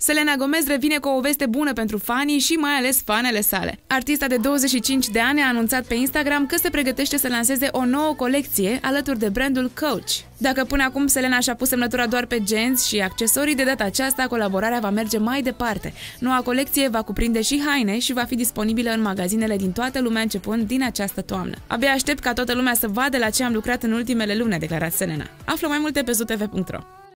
Selena Gomez revine cu o veste bună pentru fanii și mai ales fanele sale. Artista de 25 de ani a anunțat pe Instagram că se pregătește să lanseze o nouă colecție alături de brandul Coach. Dacă până acum Selena și-a pus semnătura doar pe genți și accesorii, de data aceasta colaborarea va merge mai departe. Noua colecție va cuprinde și haine și va fi disponibilă în magazinele din toată lumea începând din această toamnă. Abia aștept ca toată lumea să vadă la ce am lucrat în ultimele luni, a declarat Selena. Află mai multe pe zutv.ro.